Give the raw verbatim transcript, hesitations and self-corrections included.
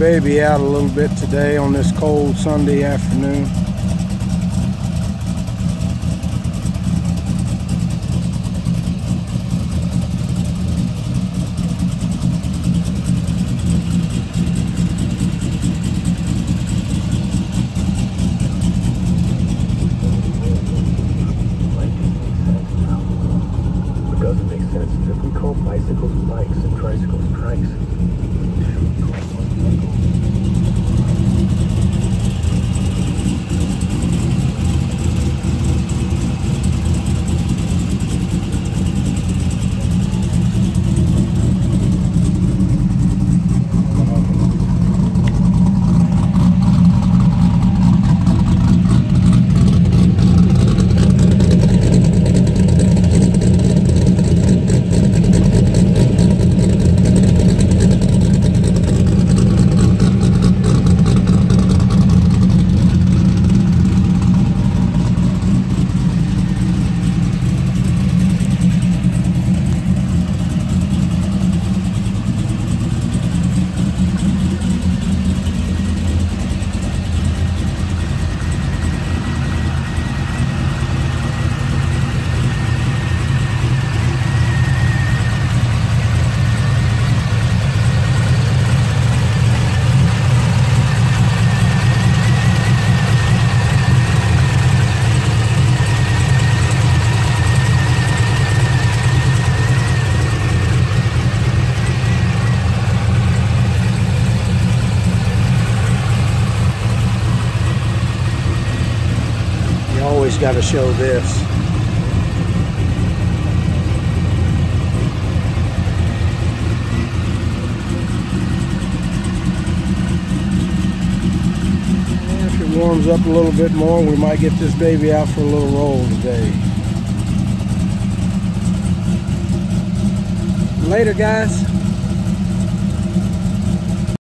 baby out a little bit today on this cold Sunday afternoon. Doesn't make sense. If we call bicycles bikes and tricycles trikes, should we call motorcycles? Always got to show this. If it warms up a little bit more, we might get this baby out for a little roll today. Later, guys.